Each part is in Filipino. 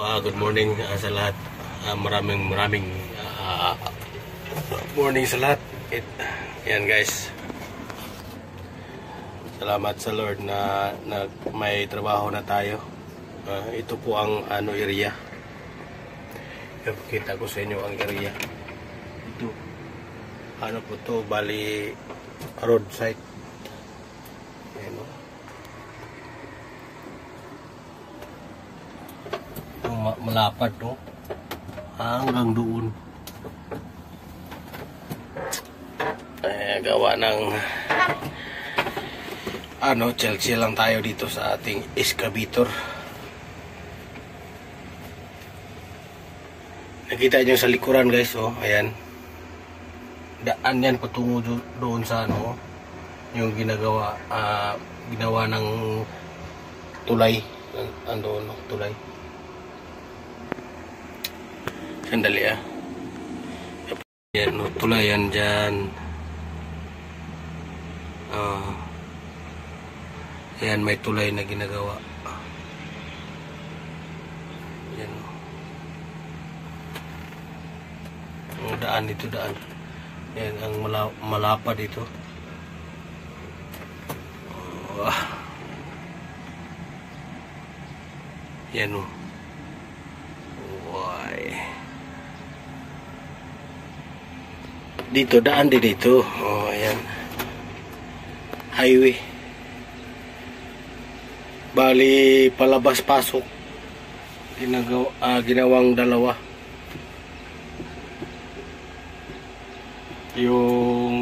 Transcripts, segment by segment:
Good morning sa lahat. Maraming morning sa lahat. Yan guys. Salamat sa Lord na may trabaho na tayo. Ito po ang area. Ipakita ko sa inyo ang area. Ito. Po to, bali roadside. Ayan o. Malapad no, hanggang doon. Gawa ng chill lang tayo dito sa ating excavator. Nakita nyo sa likuran guys, oh, ayan. Daan yan patungo doon sa yung ginawa ng tulay. Andoon, tulay. Sandali yan, tulay yan dyan. Ayan, may tulay na ginagawa. Yan. Ang daan dito, daan. Yan, ang malapad dito. Yan o. Dito, daan din dito. Ayan. Highway. Bali, palabas-pasok. Ginawang dalawa. Yung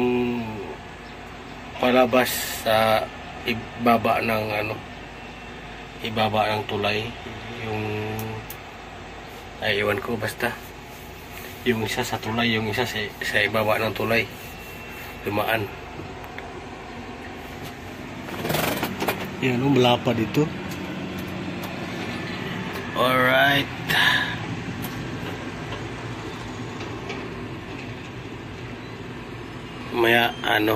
palabas sa ibaba ng tulay. Yung iwan ko basta. Yung isa sa tulay, yung isa sa ibaba ng tulay. Dumaan. Yan, malapad dito. Alright. Maya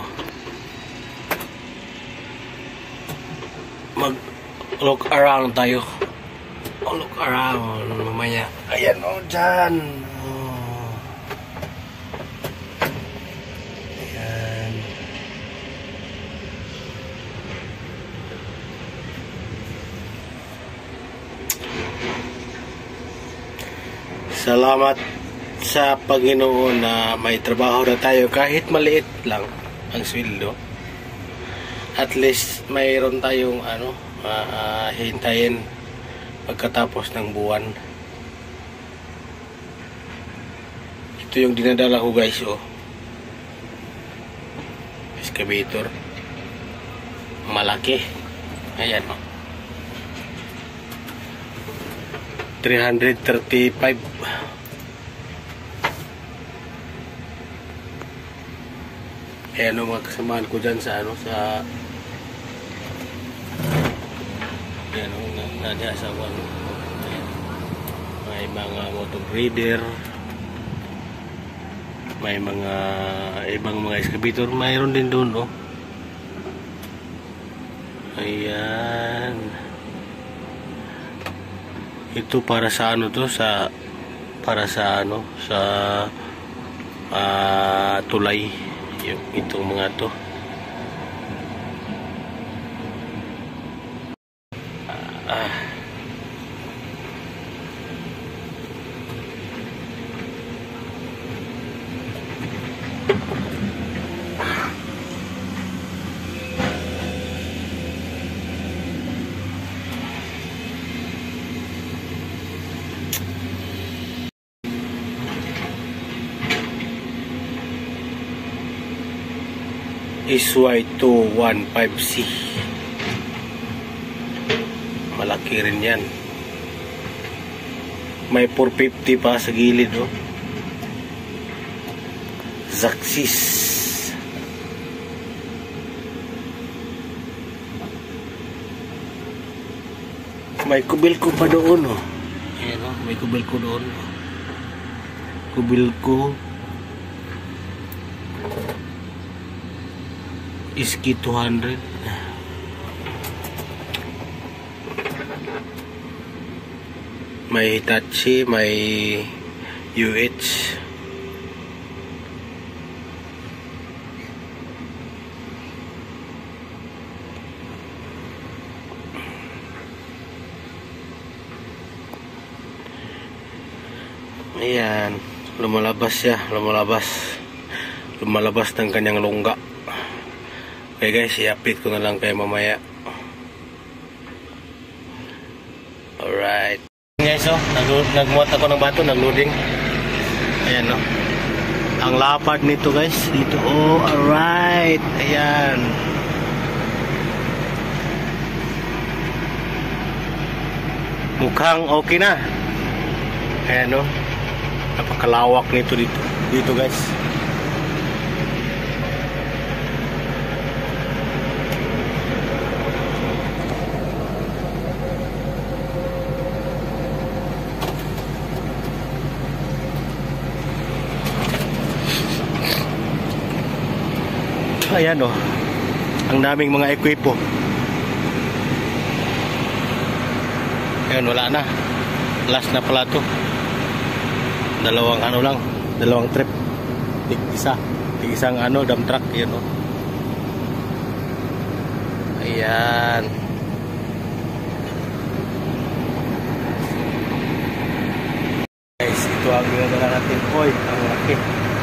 mag look around tayo. Look around mamaya. Ayan dyan. Ayan. Salamat sa Panginoon na may trabaho na tayo kahit maliit lang ang sweldo. At least mayroon tayong hintayin pagkatapos ng buwan. Ito yung dinadala ko guys, excavator. Malaki. Ayan 335. Ayan mga kasamahan ko dyan sa nadya sa may mga motor grader, may mga ibang mga excavator, mayroon din doon ayan. Ito para sa tulay, itong mga to. SY215C. Malaki rin yan. May 450 pa sa gilid Zaxis. May kubil ko pa doon Ayan may kubil ko doon. Kubil ko Iski 200. May Hitachi, may UH. Ayan, lumalabas siya, lumalabas ng kanyang lungga. Okay guys, i-update ko na lang kayo mamaya. Alright guys, oh, nagmuat ako ng bato, nagloading. Ayan, oh, ang lapad nito guys, dito. Oh, alright, ayan. Mukhang okay na. Ayan, oh, napakalawak nito dito guys. Ayan, oh, ang daming mga ekwipo. Ayan, wala na, last na pala to. Dalawang trip. Tig-isang dump truck, yun, oh. Ayan. Guys, ito ang ginagawa natin. Oy, ang laki.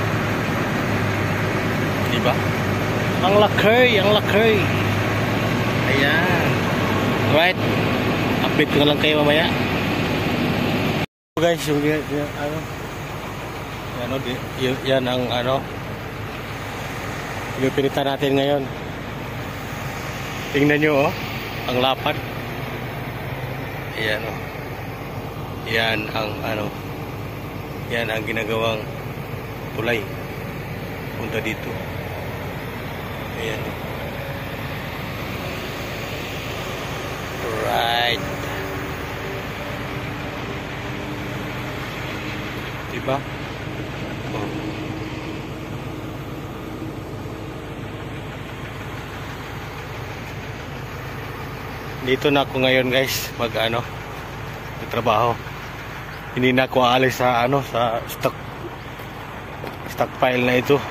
Diba? Ang laki. Ayan. Right. Update ko na lang kayo mamaya. Guys, yung yan ang yung pinita natin ngayon. Tingnan nyo, oh, ang lapad. Ayan, oh. Yan ang ginagawang tulay punta dito. Ayan, oh. Right. Diba? Oh. Dito na ako ngayon guys, magtrabaho. Hindi na ako aalis sa sa stockpile na ito.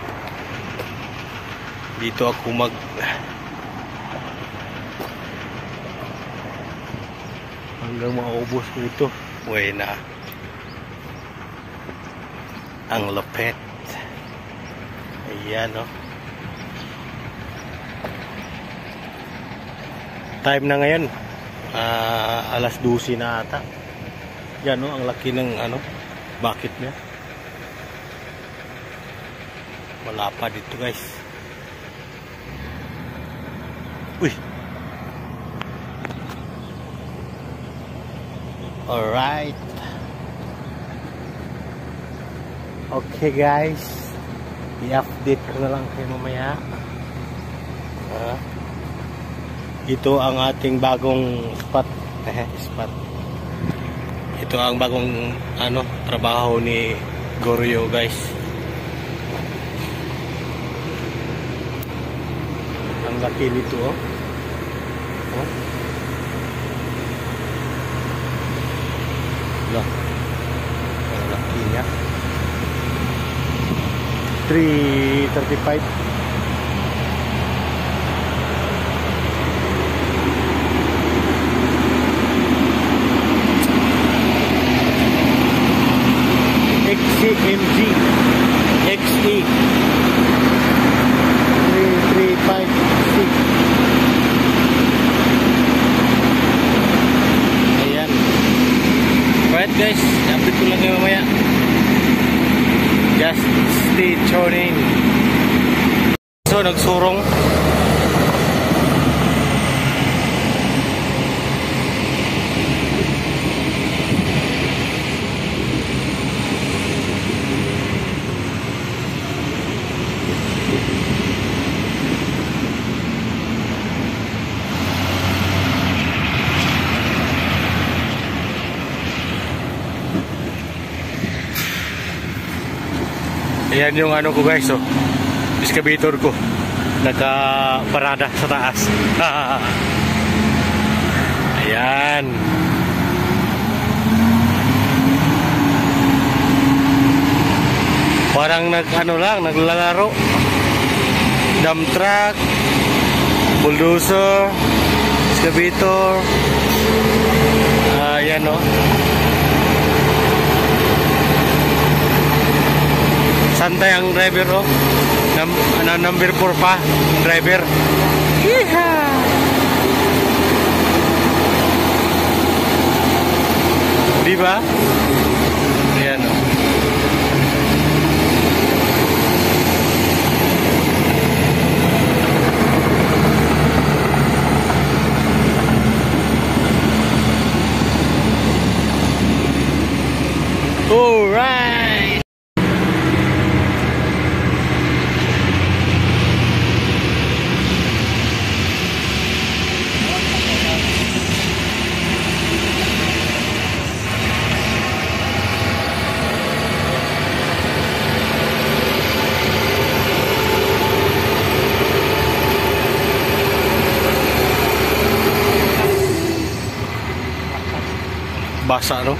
Dito ako hanggang maubos ko ito. Buena. Ang lapet. Ayan, oh. Time na ngayon, alas 12 na ata. Yan, oh, ang laki ng bucket niya. Wala pa dito guys. Uy. Alright. Okay guys, i-update ko na lang kayo mamaya. Ito ang ating bagong spot. Ito ang bagong trabaho ni Goryo guys. Ang laki nito, oh. Ang laki niya. 335. XCMG XE 3356. Ayan. Alright guys, update ko lang kayo mamaya. Just stay tuned in. So, nagsurong. Ayan yung ko guys, oh, excavator ko nakaparada sa taas. Ayan. Parang naglalaro. Dump truck, bulldozer, excavator. Yan o. Santay ang driver o. Number 4 pa ang driver. Yeehaw! Diba? Ayan o. Alright! Basa no?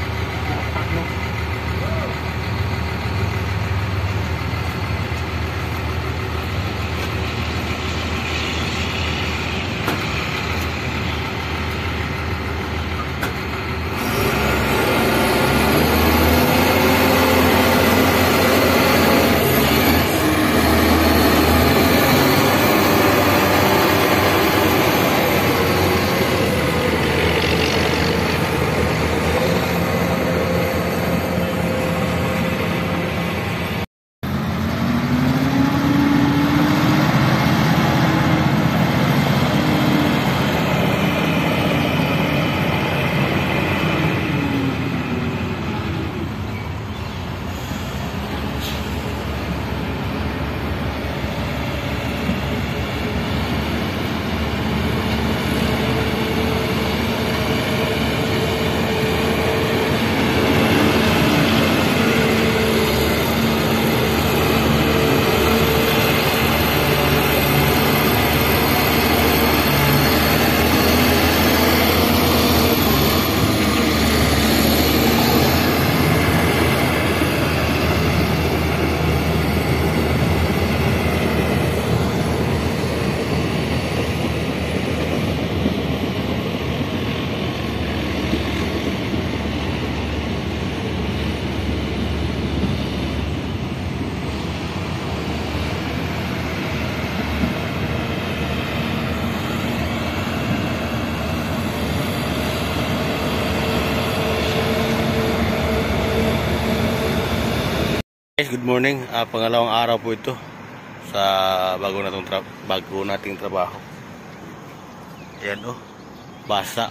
Good morning. Pangalawang araw po ito sa bago nating trabaho. Ayan oh, basa.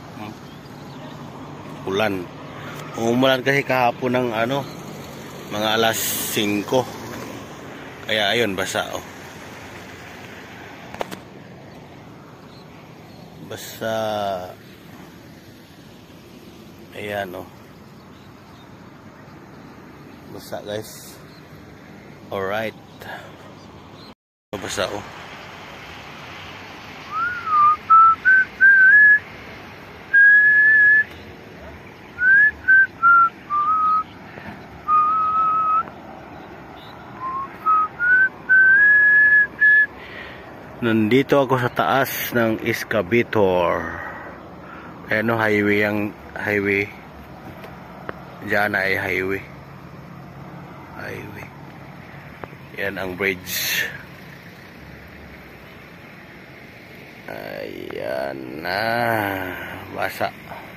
Ulan. Umulan kasi kahapon ng mga alas 5. Kaya ayun, basa oh. Basa. Ayan oh. Basa guys. Alright. Basa oh. Nandito ako sa taas ng excavator. Ayan o, highway. Diyan ay highway. Yan ang bridge. Ayan na. Basa.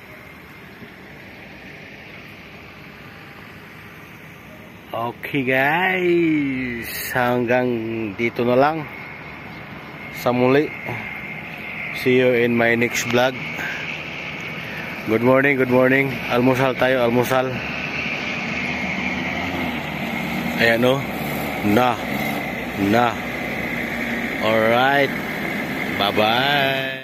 Okay guys. Hanggang dito na lang. Sa muli. See you in my next vlog. Good morning. Almusal tayo, almusal. Ayan o. Na. Alright. Bye-bye.